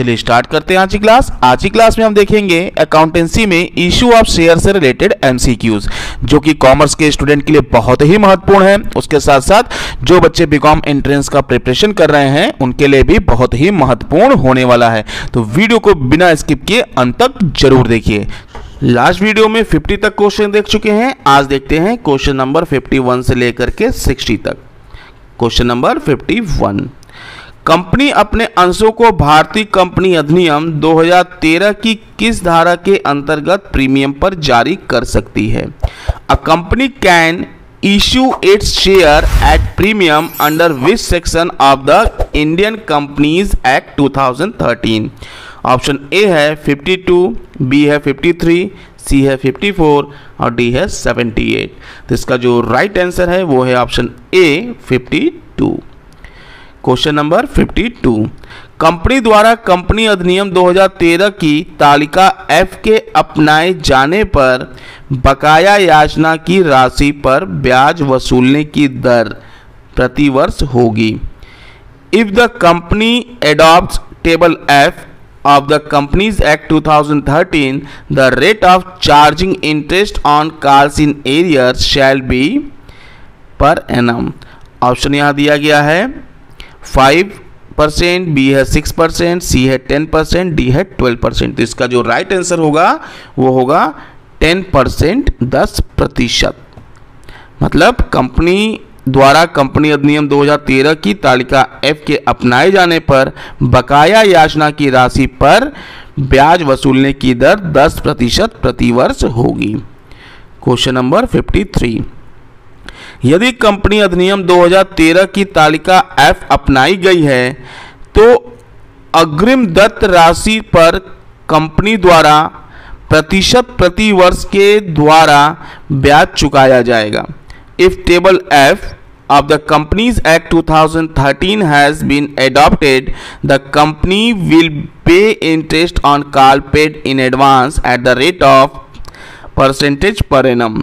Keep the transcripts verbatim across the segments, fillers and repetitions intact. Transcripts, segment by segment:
चलिए स्टार्ट करते हैं आज की क्लास। आज की क्लास में हम देखेंगे अकाउंटेंसी में इशू ऑफ शेयर से रिलेटेड एमसीक्यूज, जो कि कॉमर्स के स्टूडेंट के लिए बहुत ही महत्वपूर्ण है। उसके साथ साथ जो बच्चे बीकॉम एंट्रेंस का प्रिपरेशन कर रहे हैं उनके लिए भी बहुत ही महत्वपूर्ण होने वाला है। तो वीडियो को बिना स्किप किए अंत तक जरूर देखिए। लास्ट वीडियो में पचास तक क्वेश्चन देख चुके हैं, आज देखते हैं क्वेश्चन नंबर इक्यावन से लेकर के साठ तक। क्वेश्चन नंबर इक्यावन, कंपनी अपने अंशों को भारतीय कंपनी अधिनियम दो हज़ार तेरह की किस धारा के अंतर्गत प्रीमियम पर जारी कर सकती है? A company can issue its share at premium under which section of the Indian Companies Act दो हज़ार तेरह? ऑप्शन ए है बावन, बी है तिरेपन, सी है चौवन और डी है अठहत्तर। तो इसका जो राइट आंसर है वो है ऑप्शन ए बावन। क्वेश्चन नंबर बावन, कंपनी द्वारा कंपनी अधिनियम दो हज़ार तेरह की तालिका एफ के अपनाए जाने पर बकाया याचना की राशि पर ब्याज वसूलने की दर प्रति वर्ष होगी। If the company adopts table F of the Companies Act दो हज़ार तेरह, the rate of charging interest on calls in arrears shall be per annum. Option यहाँ दिया गया है पाँच परसेंट, बी है छह परसेंट, सी है दस परसेंट, डी है बारह परसेंट। तो इसका जो राइट आंसर होगा वो होगा दस परसेंट, दस प्रतिशत। मतलब कंपनी द्वारा कंपनी अधिनियम दो हज़ार तेरह की तालिका एफ के अपनाए जाने पर बकाया याचना की राशि पर ब्याज वसूलने की दर दस प्रतिशत प्रति वर्ष होगी। क्वेश्चन नंबर तिरेपन, यदि कंपनी अधिनियम दो हज़ार तेरह की तालिका एफ अपनाई गई है तो अग्रिम दत्त राशि पर कंपनी द्वारा प्रतिशत प्रति वर्ष के द्वारा ब्याज चुकाया जाएगा। If table F of the Companies Act दो हज़ार तेरह has been adopted, the company will pay interest on call paid in advance at the rate of percentage per annum.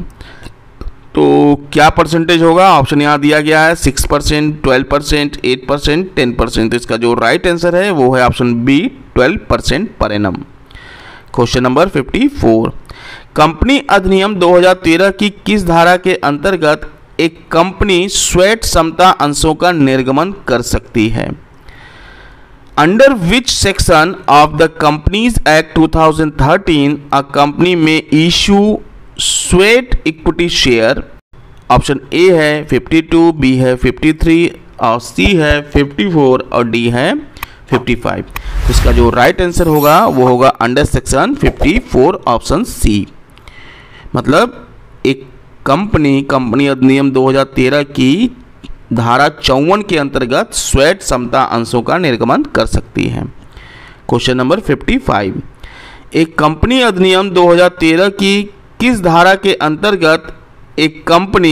तो क्या परसेंटेज होगा? ऑप्शन यहाँ दिया गया है छह परसेंट, बारह परसेंट, आठ परसेंट, दस परसेंट। तो इसका जो राइट आंसर है वो है ऑप्शन बी बारह percent per annum. Question number चौवन, कंपनी अधिनियम दो हज़ार तेरह की किस धारा के अंतर्गत एक कंपनी स्वैट समता अंशों का निर्गमन कर सकती है? Under which section of the Companies Act दो हज़ार तेरह a company may issue sweat equity share? Option A है बावन, बी है तिरेपन और सी है चौवन और डी है पचपन। इसका जो राइट आंसर होगा वो होगा अंडर सेक्शन चौवन ऑप्शन सी। मतलब एक कंपनी कंपनी अधिनियम दो हज़ार तेरह की धारा चौवन के अंतर्गत स्वैट समता अंशों का निर्गमन कर सकती है। क्वेश्चन नंबर पचपन, एक कंपनी अधिनियम दो हज़ार तेरह की किस धारा के अंतर्गत एक कंपनी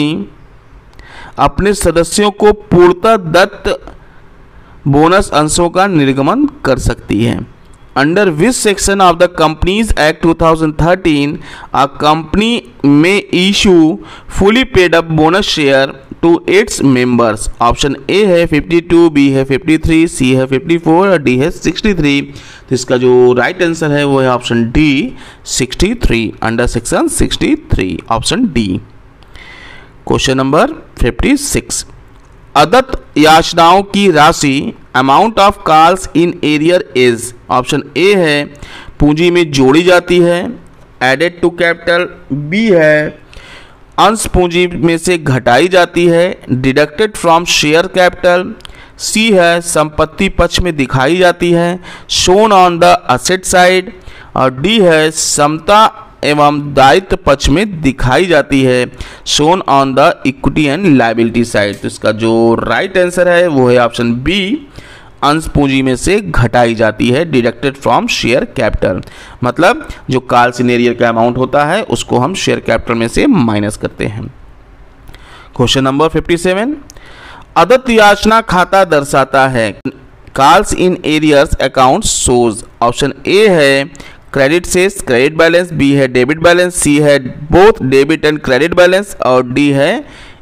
अपने सदस्यों को पूर्णतः दत्त बोनस अंशों का निर्गमन कर सकती है? Under which section of the Companies Act दो हज़ार तेरह a company may issue fully paid up bonus share to its members? Option A है बावन, बी है तिरेपन, सी है चौवन और डी है तिरसठ। तो इसका जो राइट आंसर है वो है ऑप्शन डी तिरसठ, अंडर सेक्शन तिरसठ ऑप्शन डी। क्वेश्चन नंबर छप्पन, अदत्त याचनाओं की राशि amount of calls in arrear is? Option A है पूंजी में जोड़ी जाती है, एडेड टू कैपिटल, बी है अंश पूंजी में से घटाई जाती है, deducted from share capital, C है संपत्ति पक्ष में दिखाई जाती है, shown on the asset side और डी है समता एवं दायित्व पक्ष में दिखाई जाती है, shown on the equity and liability side. तो इसका जो राइट आंसर है वो है ऑप्शन बी, अंश पूंजी में से घटाई जाती है, डिडक्टेड फ्रॉम शेयर कैपिटल। मतलब जो कॉल्स इन एरियर का अमाउंट होता है उसको हम शेयर कैपिटल में से माइनस करते हैं। क्वेश्चन नंबर सत्तावन, अदत्त याचना खाता दर्शाता है calls in arrears account shows? Option A है credit sales credit balance, B है डेबिट बैलेंस, सी है both debit and credit balance और डी है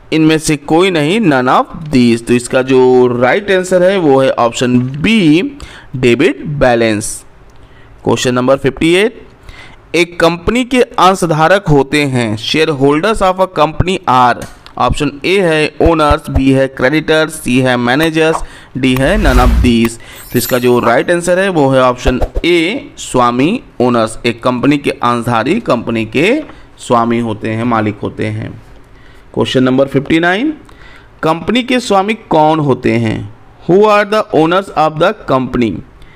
इनमें से कोई नहीं, नन ऑफ दीज। तो इसका जो राइट आंसर है वो है option B, debit balance. Question number fifty eight, एक कंपनी के अंशधारक होते हैं। Share holders of a company are. Option A है ओनर्स, बी है क्रेडिटर्स, सी है मैनेजर्स, डी है नन ऑफ दीज। तो इसका जो राइट आंसर है वो है ऑप्शन ए, स्वामी, ओनर्स। एक कंपनी के अंशधारी कंपनी के स्वामी होते हैं, मालिक होते हैं। Question number fifty nine, company के स्वामी कौन होते हैं? Who are the owners of the company?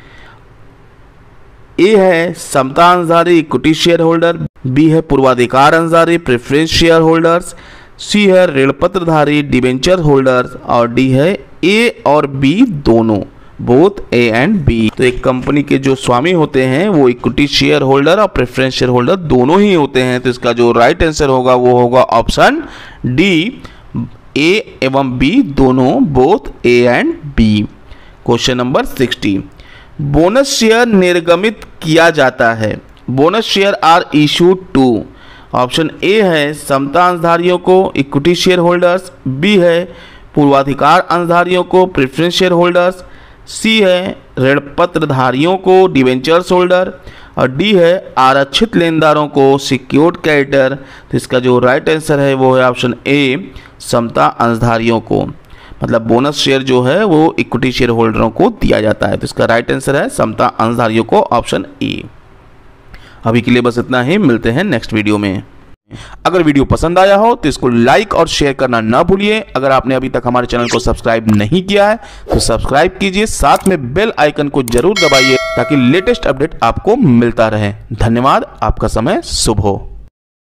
A है समता अंशधारी, इक्विटी शेयर होल्डर, बी है पूर्वाधिकार अंशधारी, प्रेफरेंस शेयर होल्डर्स, सी है ऋण पत्रधारी, डिबेंचर होल्डर्स, और डी है ए और बी दोनों, बोथ ए एंड बी। तो एक कंपनी के जो स्वामी होते हैं वो इक्विटी शेयर होल्डर और प्रेफरेंस शेयर होल्डर दोनों ही होते हैं। तो इसका जो राइट आंसर होगा वो होगा ऑप्शन डी, ए एवं बी दोनों, both A and B. Question number sixty, bonus share निर्गमित किया जाता है। Bonus share are issued to. Option A है समता अंशधारियों को, इक्विटी शेयर होल्डर्स, बी है पूर्वाधिकार अंशधारियों को, प्रेफरेंस शेयर होल्डर्स, सी है ऋण पत्रधारियों को, डिवेंचर्स होल्डर, और डी है आरक्षित लेनदारों को, सिक्योर्ड क्रेडिटर। तो इसका जो राइट आंसर है वो है ऑप्शन ए, समता अंशधारियों को। मतलब बोनस शेयर जो है वो इक्विटी शेयर होल्डरों को दिया जाता है। तो इसका राइट आंसर है समता अंशधारियों को, ऑप्शन ए। अभी के लिए बस इतना ही, मिलते हैं नेक्स्ट वीडियो में। अगर वीडियो पसंद आया हो तो इसको लाइक और शेयर करना ना भूलिए। अगर आपने अभी तक हमारे चैनल को सब्सक्राइब नहीं किया है तो सब्सक्राइब कीजिए, साथ में बेल आइकन को जरूर दबाइए ताकि लेटेस्ट अपडेट आपको मिलता रहे। धन्यवाद, आपका समय शुभ हो।